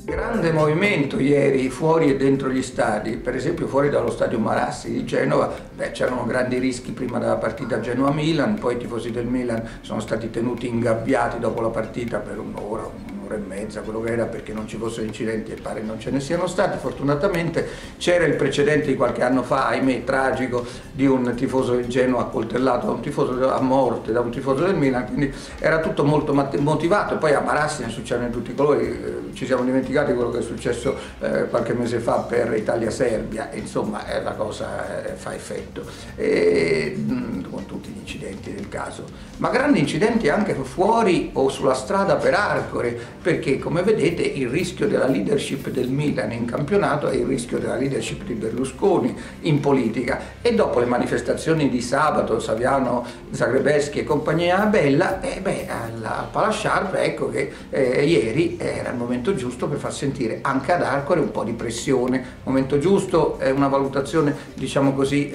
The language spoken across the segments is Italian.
Grande movimento ieri fuori e dentro gli stadi, per esempio fuori dallo stadio Marassi di Genova. C'erano grandi rischi prima della partita Genoa-Milan, poi i tifosi del Milan sono stati tenuti ingabbiati dopo la partita per un'ora e mezza, quello che era, perché non ci fossero incidenti, e pare non ce ne siano stati. Fortunatamente c'era il precedente di qualche anno fa, ahimè tragico, di un tifoso del Genoa accoltellato da un tifoso a morte da un tifoso del Milan, quindi era tutto molto motivato. E poi a Marassi ne succedono in tutti i colori, ci siamo dimenticati quello che è successo qualche mese fa per Italia-Serbia, e insomma la cosa fa effetto, con tutti gli incidenti del caso, ma grandi incidenti anche fuori o sulla strada per Arcore, perché come vedete il rischio della leadership del Milan in campionato è il rischio della leadership di Berlusconi in politica. E dopo le manifestazioni di sabato, Saviano, Zagrebelsky e compagnia bella, al Palasciarp, ecco che ieri era il momento giusto per far sentire anche ad Arcore un po' di pressione. Momento giusto è una valutazione, diciamo così,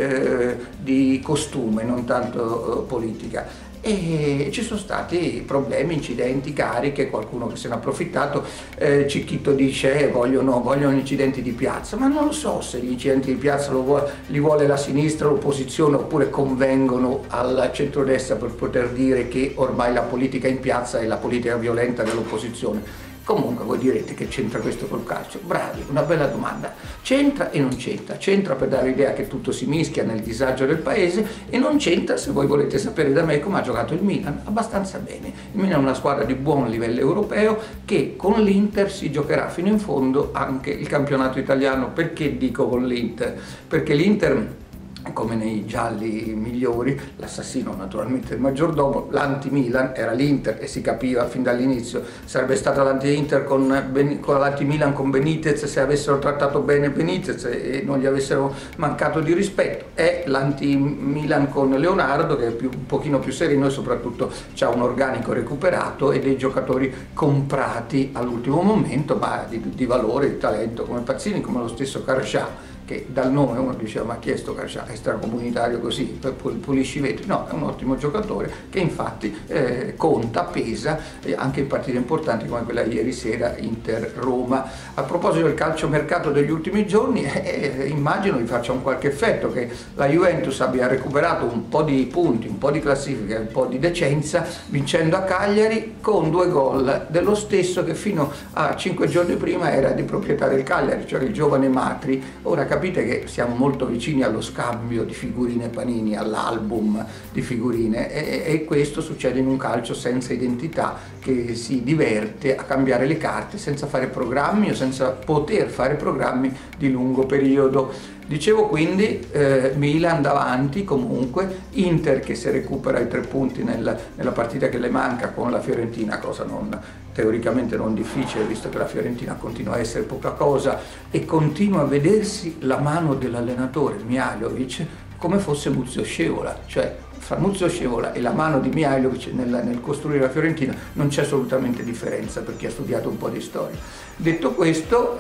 di costume, non tanto politica. E ci sono stati problemi, incidenti, cariche, qualcuno che se ne è approfittato. Cicchitto dice vogliono incidenti di piazza, ma non lo so se gli incidenti di piazza li vuole la sinistra, l'opposizione, oppure convengono al centrodestra per poter dire che ormai la politica in piazza è la politica violenta dell'opposizione. Comunque voi direte che c'entra questo col calcio. Bravi, una bella domanda. C'entra e non c'entra. C'entra per dare l'idea che tutto si mischia nel disagio del paese, e non c'entra, se voi volete sapere da me, come ha giocato il Milan. Abbastanza bene. Il Milan è una squadra di buon livello europeo che con l'Inter si giocherà fino in fondo anche il campionato italiano. Perché dico con l'Inter? Perché l'Inter, come nei gialli migliori, l'assassino naturalmente il maggiordomo, l'anti-Milan era l'Inter, e si capiva fin dall'inizio. Sarebbe stata l'anti-Inter con l'anti-Milan con Benitez se avessero trattato bene Benitez e non gli avessero mancato di rispetto. È l'anti-Milan con Leonardo, che è un pochino più sereno e soprattutto ha un organico recuperato e dei giocatori comprati all'ultimo momento, ma di valore, di talento, come Pazzini, come lo stesso Carcià, che dal nome uno diceva ma chi è sto Carcià, extracomunitario così, pulisci i vetri. No, è un ottimo giocatore che infatti conta, pesa anche in partite importanti come quella ieri sera Inter-Roma. A proposito del calciomercato degli ultimi giorni, immagino vi faccia un qualche effetto che la Juventus abbia recuperato un po' di punti, un po' di classifica, un po' di decenza, vincendo a Cagliari con 2 gol dello stesso che fino a 5 giorni prima era di proprietà del Cagliari, cioè il giovane Matri. Ora capite che siamo molto vicini allo scambio di figurine Panini, all'album di figurine, e questo succede in un calcio senza identità, che si diverte a cambiare le carte senza fare programmi o senza poter fare programmi di lungo periodo. Dicevo quindi Milan davanti comunque, Inter che se recupera i 3 punti nella partita che le manca con la Fiorentina, cosa teoricamente non difficile, visto che la Fiorentina continua a essere poca cosa e continua a vedersi la mano dell'allenatore Mihajlovic come fosse Muzio Scevola, cioè fra Muzio Scevola e la mano di Mihajlovic nel costruire la Fiorentina non c'è assolutamente differenza, per chi ha studiato un po' di storia. Detto questo,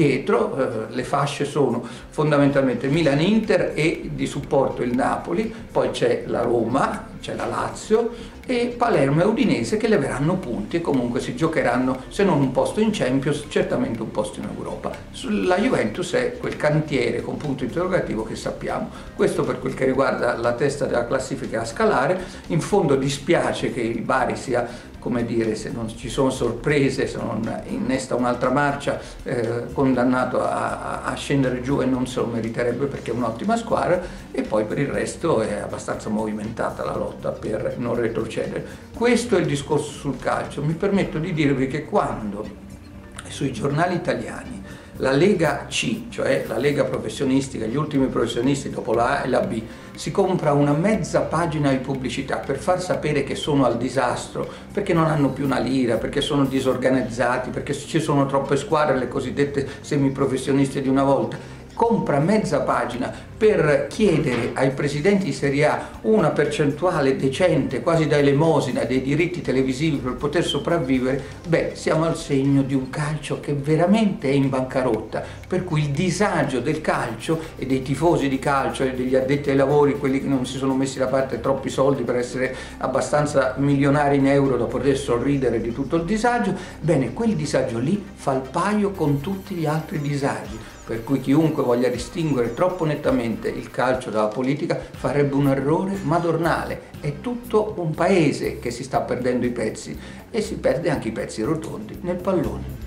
dietro le fasce sono fondamentalmente Milan-Inter e di supporto il Napoli, poi c'è la Roma, c'è la Lazio e Palermo e Udinese che leveranno punti e comunque si giocheranno, se non un posto in Champions, certamente un posto in Europa. La Juventus è quel cantiere con punto interrogativo che sappiamo. Questo per quel che riguarda la testa della classifica a scalare. In fondo dispiace che il Bari sia, come dire, se non ci sono sorprese, se non innesta un'altra marcia, condannato a scendere giù, e non se lo meriterebbe perché è un'ottima squadra, e poi per il resto è abbastanza movimentata la lotta per non retrocedere. Questo è il discorso sul calcio. Mi permetto di dirvi che quando sui giornali italiani la Lega C, cioè la Lega professionistica, gli ultimi professionisti dopo la A e la B, si compra una mezza pagina di pubblicità per far sapere che sono al disastro, perché non hanno più una lira, perché sono disorganizzati, perché ci sono troppe squadre, le cosiddette semiprofessioniste di una volta, compra mezza pagina per chiedere ai presidenti di Serie A una percentuale decente, quasi da elemosina, dei diritti televisivi per poter sopravvivere, beh, siamo al segno di un calcio che veramente è in bancarotta, per cui il disagio del calcio e dei tifosi di calcio e degli addetti ai lavori, quelli che non si sono messi da parte troppi soldi per essere abbastanza milionari in euro da poter sorridere di tutto il disagio, bene, quel disagio lì fa il paio con tutti gli altri disagi. Per cui chiunque voglia distinguere troppo nettamente il calcio dalla politica farebbe un errore madornale. È tutto un paese che si sta perdendo i pezzi e si perde anche i pezzi rotondi nel pallone.